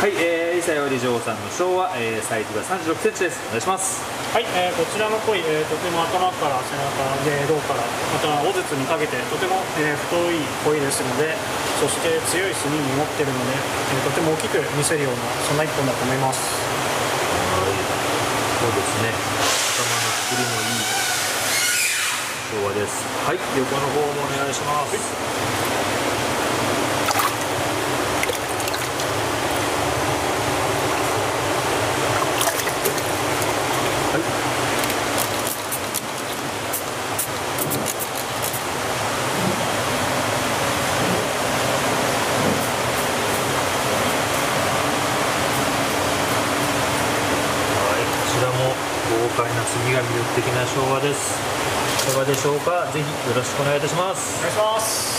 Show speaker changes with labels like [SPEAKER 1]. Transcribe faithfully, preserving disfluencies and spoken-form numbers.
[SPEAKER 1] はい、えー、伊佐より嬢さんの昭和、えー、サイズがさんじゅうろくセンチです。お願いします。
[SPEAKER 2] はい、えー、こちらの鯉、えー、とても頭から背中で胴からまた尾筒にかけてとても、えー、太い鯉ですので、そして強い炭に持っているので、えー、とても大きく見せるようなそんな一本だと思います。
[SPEAKER 1] はい、そうですね、頭の作りもいい昭和です。はい、横の方もお願いします。はい豪快な炭が魅力的な昭和です。いかがでしょうか。ぜひよろしくお願いいたします。
[SPEAKER 2] お願いします。